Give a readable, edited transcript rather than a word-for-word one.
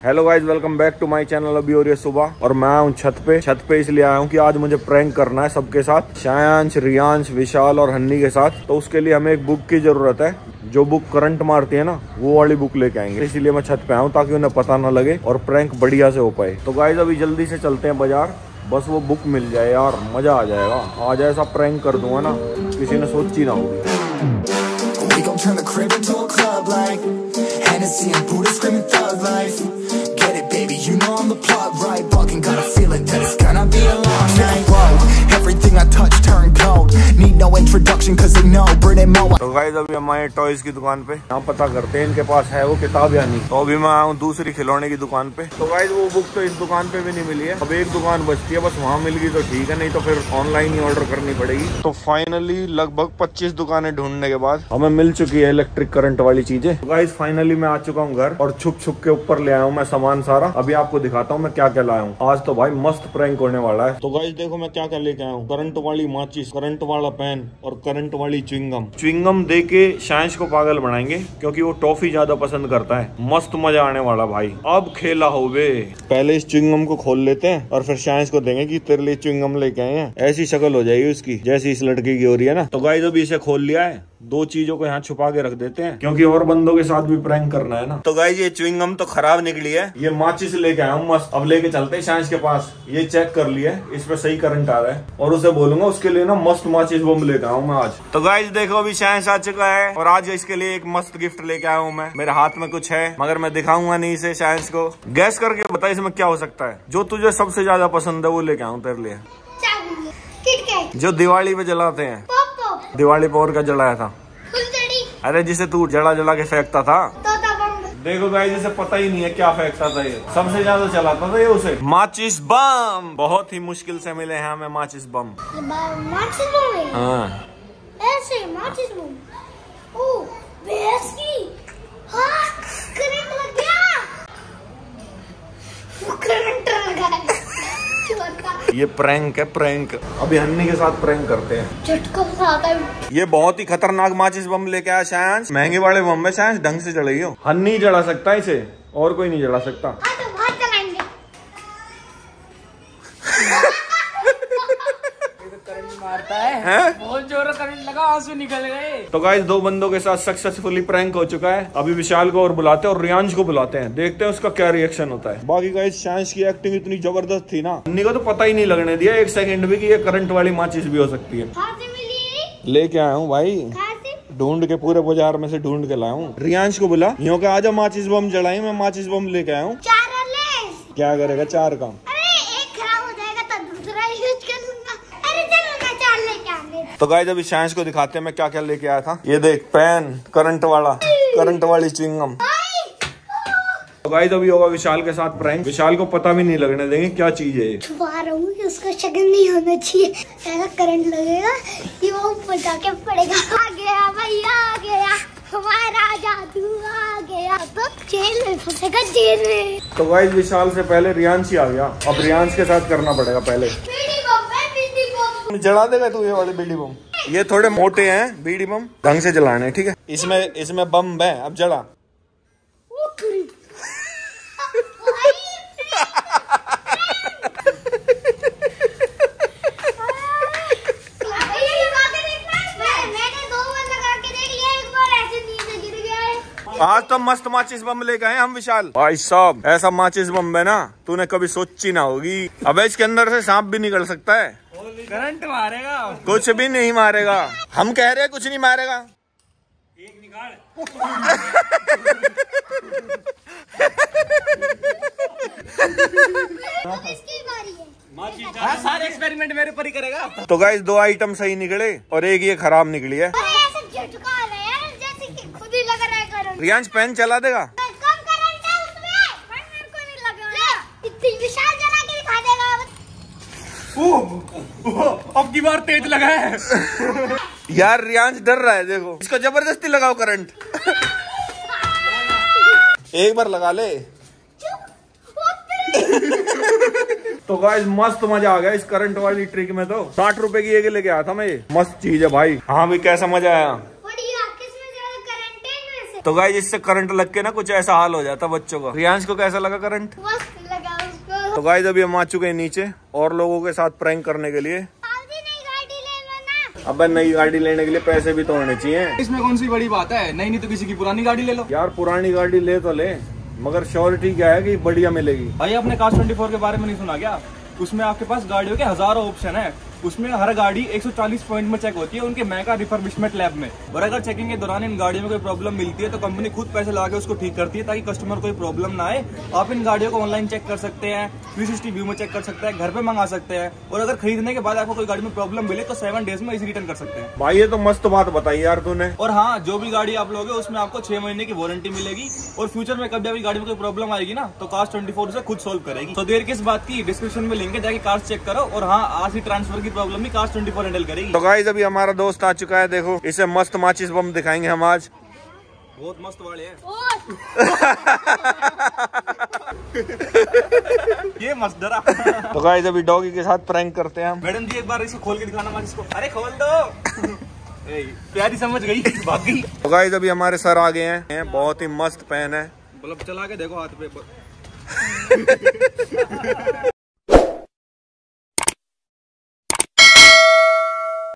Hello guys, welcome back to my channel. अभी हो रही है सुबह और मैं हूँ छत पे इसलिए आया हूँ कि आज मुझे प्रैंक करना है सबके साथ, शायांश, रियांश, विशाल और हन्नी के साथ। तो उसके लिए हमें एक बुक की जरूरत है। जो बुक करंट मारती है ना, वो वाली बुक लेके आएंगे। इसीलिए मैं छत पे आया हूँ ताकि उन्हें पता ना लगे और प्रैंक बढ़िया से हो पाए। तो गाइज अभी जल्दी से चलते हैं बाजार, बस वो बुक मिल जाए यार, मजा आ जाएगा। आज ऐसा प्रैंक कर दूंगा ना, किसी ने सोची ना होगी। Turn the crib into a club like Hennessy and Buddha screaming thug life. Get it, baby, you know I'm the plug, right? Fucking got a feeling that it's gonna be a long night. Whoa, everything I touch turn cold. Need no introduction cause they know Brit and Mo. तो guys अभी हम आए toys की दुकान पे। यहाँ पता करते हैं इनके पास है वो किताब या नहीं। तो अभी मैं आया हूँ दूसरी खिलौने की दुकान पे। तो गाइस वो बुक तो इस दुकान पे भी नहीं मिली है। अब एक दुकान बचती है, बस वहाँ मिल गई तो ठीक है, नहीं तो फिर ऑनलाइन ही ऑर्डर करनी पड़ेगी। तो फाइनली लगभग 25 दुकानें ढूंढने के बाद हमें मिल चुकी है इलेक्ट्रिक करंट वाली चीजें। तो गाइस फाइनली मैं आ चुका हूँ घर और छुप छुप के ऊपर ले आया हूँ मैं सामान सारा। अभी आपको दिखाता हूँ मैं क्या क्या लाया हूँ। आज तो भाई मस्त प्रैंक होने वाला है। तो गाइस देखो मैं क्या क्या लेके आया हूँ। करंट वाली माचिस, करंट वाला पेन और करंट वाली च्युइंगम दे के शायांश को पागल बनाएंगे क्योंकि वो टॉफी ज्यादा पसंद करता है। मस्त मजा आने वाला भाई, अब खेला हो बे। पहले इस च्युइंगम को खोल लेते हैं और फिर शायांश को देंगे कि तेरे लिए च्युइंगम लेके आए हैं। ऐसी शक्ल हो जाएगी उसकी जैसी इस लड़के की हो रही है ना। तो गाइस अभी इसे खोल लिया है, दो चीजों को यहाँ छुपा के रख देते हैं क्योंकि और बंदों के साथ भी प्रैंक करना है ना। तो गाइस ये च्युइंगम तो खराब निकली है। ये माचिस लेके आया हूँ मस्त। अब लेके चलते हैं शायांश के पास। ये चेक कर लिया, इस पे सही करंट आ रहा है और उसे बोलूंगा उसके लिए ना मस्त माचिस बम लेके आऊँ मैं आज। तो गाइस देखो अभी शायांश आ चुका है और आज इसके लिए एक मस्त गिफ्ट लेके आया हूँ मैं। मेरे हाथ में कुछ है मगर मैं दिखाऊंगा नहीं इसे शायांश को। गैस करके बता इसमें क्या हो सकता है। जो तुझे सबसे ज्यादा पसंद है वो लेके आऊँ तेरे लिए। जो दिवाली पे जलाते हैं। दिवाली पे और क्या जलाया था? अरे जिसे तू जला जला के फेंकता था। देखो गाइस इसे पता ही नहीं है क्या फेंकता था। ये सबसे ज्यादा चलाता था ये उसे। माचिस बम बहुत ही मुश्किल से मिले हैं हमें माचिस बम। माचिस बम? हाँ ऐसे माचिस बम। ओह बेस की। हाँ करंट लग गया। करंट लगा है। ये प्रैंक है, प्रैंक। अभी हन्नी के साथ प्रैंक करते हैं। झटका आता है। ये बहुत ही खतरनाक माचिस बम लेके आया शायांश। महंगे वाले बम में शायांश ढंग से जलाइयो। हन्नी जला सकता है इसे, और कोई नहीं जला सकता। हाँ तो बाहर चलाएंगे। करंट मारता है? बहुत जोर करंट लगा, आंसू निकल गए। तो गाइस दो बंदों के साथ सक्सेसफुली प्रैंक हो चुका है। अभी विशाल को और बुलाते हैं और रियांश को बुलाते हैं, देखते हैं उसका क्या रिएक्शन होता है। बाकी गाइस शायांश की एक्टिंग इतनी जबरदस्त थी ना, अन्नी को तो पता ही नहीं लगने दिया एक सेकंड भी कि ये करंट वाली माचिस भी हो सकती है। लेके आया हूँ भाई, ढूंढ के पूरे बाजार में से ढूंढ के लाया हूँ। रियांश को बुला, यूँ के आजा माचिस बम जलाई। मैं माचिस बम लेके आया हूँ। क्या करेगा चार काम? तो गाइस अभी शायांश को दिखाते हैं मैं क्या क्या लेके आया था। ये देख पेन, करंट वाला, करंट वाली च्युइंगम। तो गाइस अभी होगा विशाल के साथ प्रैंक। विशाल को पता भी नहीं लगने देंगे क्या चीज है। छुपा रहा हूँ कि उसका शक्ल नहीं होना चाहिए। ऐसा करंट लगेगा कि वो बचा के पड़ेगा। आ गया भैया आ गया, हमारा जादू आ गया। तो जेल में फंसेगा, जेल में। तो गाइस विशाल से पहले रियांश ही आ गया। अब रियांश के साथ करना पड़ेगा पहले। जला देगा तू ये वाले बीड़ी बम। ये थोड़े मोटे हैं बीड़ी बम, ढंग से जलाने ठीक है। इसमें बम है, अब जला। आज तो मस्त माचिस बम लेके आए हम विशाल। भाई साहब ऐसा माचिस बम है ना तूने कभी सोची ना होगी। अब इसके अंदर से सांप भी निकल सकता है। करंट मारेगा? कुछ भी नहीं मारेगा, हम कह रहे हैं कुछ नहीं मारेगा। एक निकाल। सारे एक्सपेरिमेंट मेरे पर ही करेगा। तो गाइस दो आइटम सही निकले और एक ये खराब निकली है। रियांश पेन चला देगा? कम करंट है उसमें, मेरे को नहीं लगा। इतनी विशाल जला के दिखा देगा। अब की बार तेज लगा है। यार रियांश डर रहा है, देखो इसको जबरदस्ती लगाओ करंट। एक बार लगा ले। तो गाइस मस्त मजा आ गया इस करंट वाली ट्रिक में। तो 60 रुपए की एक लेके आया था मैं। ये मस्त चीज है भाई। हाँ भी कैसा मजा आया? तो गाइस इससे करंट लग के ना कुछ ऐसा हाल हो जाता बच्चों का। रियांश को कैसा लगा करंट? मस्त लगा उसको। तो गाइस अभी हम आ चुके हैं नीचे और लोगों के साथ प्रैंक करने के लिए। अब नई गाड़ी लेने के लिए पैसे भी तो होने चाहिए। इसमें कौन सी बड़ी बात है? नहीं तो किसी की पुरानी गाड़ी ले लो। यार पुरानी गाड़ी ले तो ले, मगर श्योरिटी क्या है कि बढ़िया मिलेगी। भाई आपने कार्स 24 के बारे में नहीं सुना क्या? उसमें आपके पास गाड़ियों के हजारों ऑप्शन है। उसमें हर गाड़ी 140 पॉइंट में चेक होती है उनके मेगा रिफर्बिशमेंट लैब में। और अगर चेकिंग के दौरान इन गाड़ियों में कोई प्रॉब्लम मिलती है तो कंपनी खुद पैसे लगा के उसको ठीक करती है ताकि कस्टमर कोई प्रॉब्लम ना आए। आप इन गाड़ियों को ऑनलाइन चेक कर सकते हैं, 360 व्यू में चेक कर सकते हैं, घर पे मंगा सकते हैं। और अगर खरीदने के बाद आपको कोई गाड़ी में प्रॉब्लम मिले तो 7 डेज में इसे रिटर्न कर सकते हैं। भाई ये तो मस्त बात बताई यार तूने। और हाँ, जो भी गाड़ी आप लोगे उसमें आपको 6 महीने की वारंटी मिलेगी। और फ्यूचर में कभी भी गाड़ी में कोई प्रॉब्लम आएगी ना तो कार्स 24 से खुद सोल्व करेगी। तो देर किस बात की, डिस्क्रिप्शन में लिंक है, जाके कार्स चेक करो। और हाँ, आज ही ट्रांसफर की प्रॉब्लम भी कार्स 24 हैंडल करेगी। तो गाइस अभी हमारा दोस्त आ चुका है, देखो इसे मस्त माचिस बम दिखाएंगे हम आज। बहुत मस्त वाले हैं। ये मस्त डरा। तो गाइस अभी डॉगी के साथ प्रैंक करते हैं हम। मैडम जी एक बार इसको खोल के दिखाना माचिस को। अरे खोल दो। प्यारी समझ गई, भाग गई। तो गाइस अभी हमारे सर आ गए हैं, बहुत ही मस्त पेन है। बल्ब चला के देखो हाथ पे।